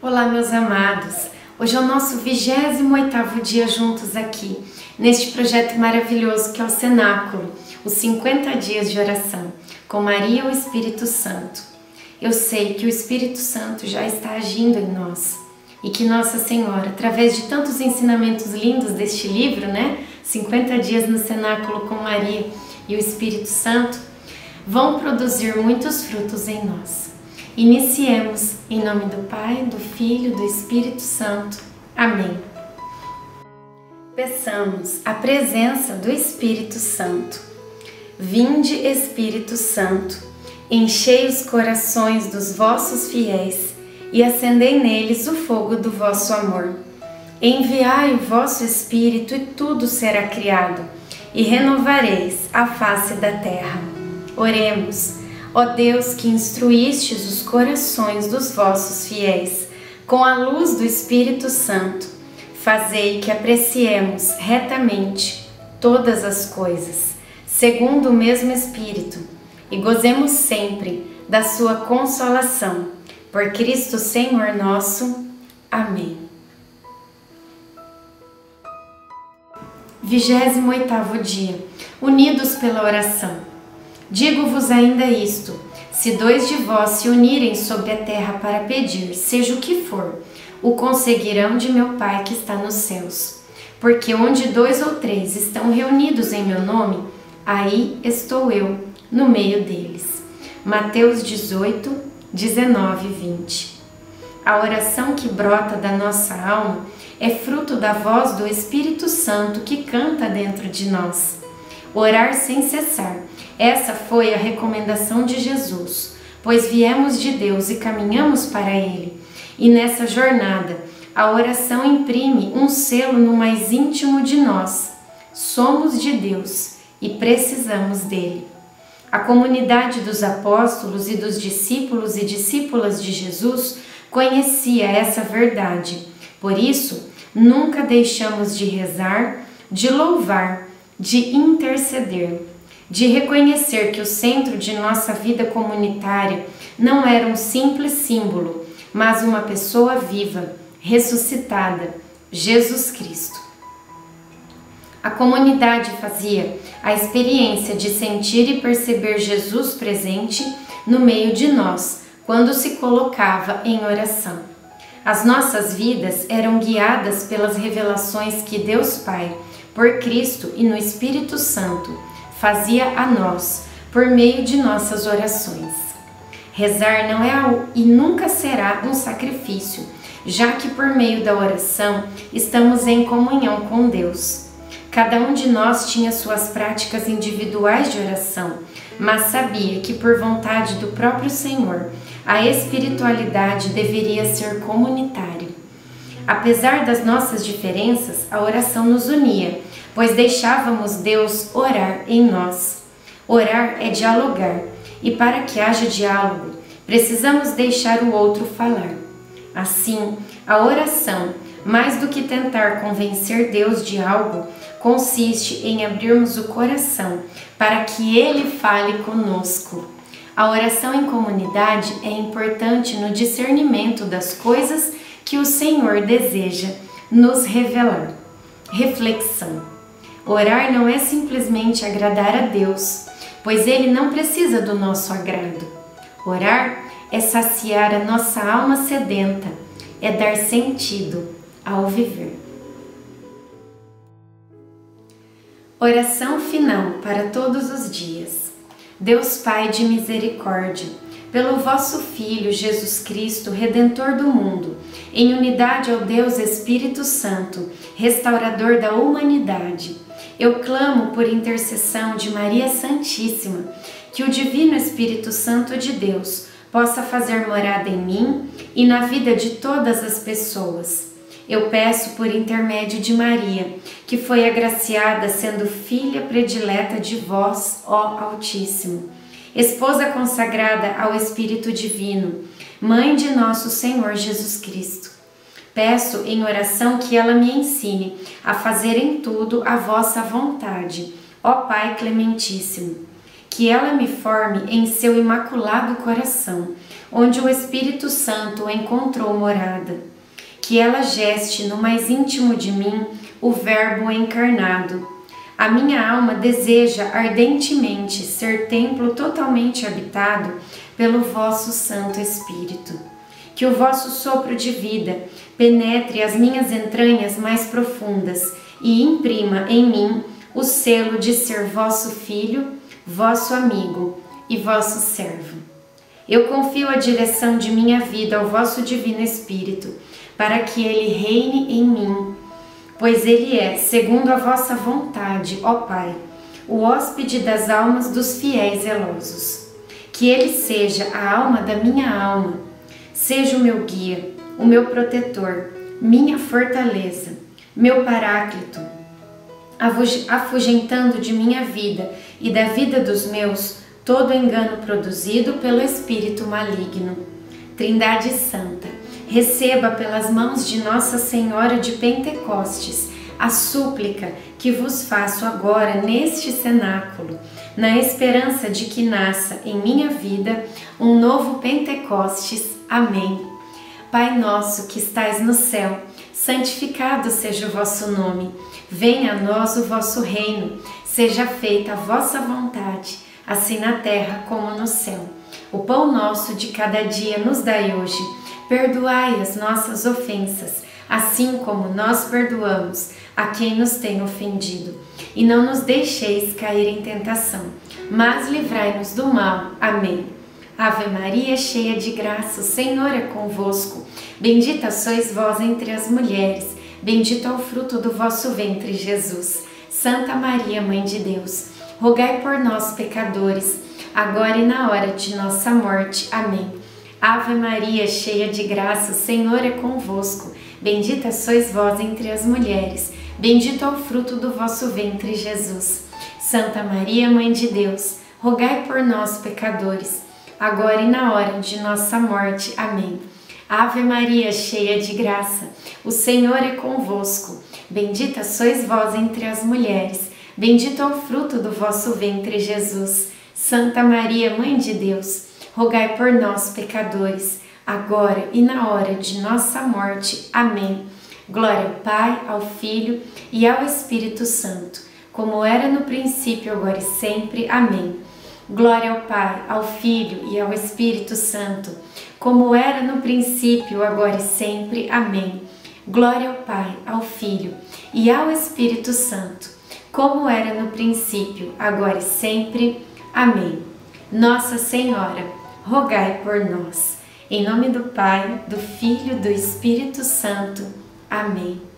Olá, meus amados! Hoje é o nosso 28º dia juntos aqui, neste projeto maravilhoso que é o Cenáculo, os 50 dias de oração, com Maria e o Espírito Santo. Eu sei que o Espírito Santo já está agindo em nós e que Nossa Senhora, através de tantos ensinamentos lindos deste livro, 50 dias no Cenáculo com Maria e o Espírito Santo, vão produzir muitos frutos em nós. Iniciemos em nome do Pai, do Filho e do Espírito Santo. Amém. Peçamos a presença do Espírito Santo. Vinde, Espírito Santo, enchei os corações dos vossos fiéis e acendei neles o fogo do vosso amor. Enviai o vosso Espírito e tudo será criado, e renovareis a face da terra. Oremos. Ó Deus, que instruístes os corações dos vossos fiéis com a luz do Espírito Santo, fazei que apreciemos retamente todas as coisas, segundo o mesmo Espírito, e gozemos sempre da sua consolação. Por Cristo Senhor nosso. Amém. 28º dia. Unidos pela oração. Digo-vos ainda isto, se dois de vós se unirem sobre a terra para pedir, seja o que for, o conseguirão de meu Pai que está nos céus. Porque onde 2 ou 3 estão reunidos em meu nome, aí estou eu, no meio deles. Mateus 18, 19 e 20. A oração que brota da nossa alma é fruto da voz do Espírito Santo que canta dentro de nós. Orar sem cessar. Essa foi a recomendação de Jesus, pois viemos de Deus e caminhamos para Ele. E nessa jornada, a oração imprime um selo no mais íntimo de nós. Somos de Deus e precisamos dele. A comunidade dos apóstolos e dos discípulos e discípulas de Jesus conhecia essa verdade. Por isso, nunca deixamos de rezar, de louvar, de interceder, de reconhecer que o centro de nossa vida comunitária não era um simples símbolo, mas uma pessoa viva, ressuscitada, Jesus Cristo. A comunidade fazia a experiência de sentir e perceber Jesus presente no meio de nós, quando se colocava em oração. As nossas vidas eram guiadas pelas revelações que Deus Pai, por Cristo e no Espírito Santo, fazia a nós, por meio de nossas orações. Rezar não é e nunca será um sacrifício, já que por meio da oração estamos em comunhão com Deus. Cada um de nós tinha suas práticas individuais de oração, mas sabia que por vontade do próprio Senhor, a espiritualidade deveria ser comunitária. Apesar das nossas diferenças, a oração nos unia, pois deixávamos Deus orar em nós. Orar é dialogar, e para que haja diálogo, precisamos deixar o outro falar. Assim, a oração, mais do que tentar convencer Deus de algo, consiste em abrirmos o coração para que Ele fale conosco. A oração em comunidade é importante no discernimento das coisas que o Senhor deseja nos revelar. Reflexão. Orar não é simplesmente agradar a Deus, pois Ele não precisa do nosso agrado. Orar é saciar a nossa alma sedenta, é dar sentido ao viver. Oração final para todos os dias. Deus Pai de misericórdia, pelo vosso Filho Jesus Cristo, Redentor do mundo, em unidade ao Deus Espírito Santo, restaurador da humanidade, eu clamo por intercessão de Maria Santíssima, que o Divino Espírito Santo de Deus possa fazer morada em mim e na vida de todas as pessoas. Eu peço por intermédio de Maria, que foi agraciada sendo filha predileta de vós, ó Altíssimo, esposa consagrada ao Espírito Divino, mãe de nosso Senhor Jesus Cristo. Peço em oração que ela me ensine a fazer em tudo a vossa vontade, ó Pai Clementíssimo, que ela me forme em seu imaculado coração, onde o Espírito Santo encontrou morada. Que ela geste no mais íntimo de mim o Verbo encarnado. A minha alma deseja ardentemente ser templo totalmente habitado pelo vosso Santo Espírito. Que o vosso sopro de vida penetre as minhas entranhas mais profundas e imprima em mim o selo de ser vosso filho, vosso amigo e vosso servo. Eu confio a direção de minha vida ao vosso Divino Espírito, para que ele reine em mim, pois ele é, segundo a vossa vontade, ó Pai, o hóspede das almas dos fiéis zelosos. Que ele seja a alma da minha alma, seja o meu guia, o meu protetor, minha fortaleza, meu paráclito, afugentando de minha vida e da vida dos meus todo engano produzido pelo espírito maligno. Trindade Santa, receba pelas mãos de Nossa Senhora de Pentecostes a súplica que vos faço agora neste cenáculo, na esperança de que nasça em minha vida um novo Pentecostes. Amém. Pai nosso que estais no céu, santificado seja o vosso nome. Venha a nós o vosso reino. Seja feita a vossa vontade, assim na terra como no céu. O pão nosso de cada dia nos dai hoje. Perdoai as nossas ofensas, assim como nós perdoamos a quem nos tem ofendido. E não nos deixeis cair em tentação, mas livrai-nos do mal. Amém. Ave Maria, cheia de graça, o Senhor é convosco. Bendita sois vós entre as mulheres, bendito é o fruto do vosso ventre, Jesus. Santa Maria, Mãe de Deus, rogai por nós, pecadores, agora e na hora de nossa morte. Amém. Ave Maria, cheia de graça, o Senhor é convosco. Bendita sois vós entre as mulheres, bendito é o fruto do vosso ventre, Jesus. Santa Maria, Mãe de Deus, rogai por nós, pecadores, agora e na hora de nossa morte. Amém. Ave Maria, cheia de graça, o Senhor é convosco. Bendita sois vós entre as mulheres, bendito é o fruto do vosso ventre, Jesus. Santa Maria, Mãe de Deus, rogai por nós, pecadores, agora e na hora de nossa morte. Amém. Glória ao Pai, ao Filho e ao Espírito Santo, como era no princípio, agora e sempre. Amém. Glória ao Pai, ao Filho e ao Espírito Santo, como era no princípio, agora e sempre. Amém. Glória ao Pai, ao Filho e ao Espírito Santo, como era no princípio, agora e sempre. Amém. Nossa Senhora, rogai por nós. Em nome do Pai, do Filho e do Espírito Santo. Amém.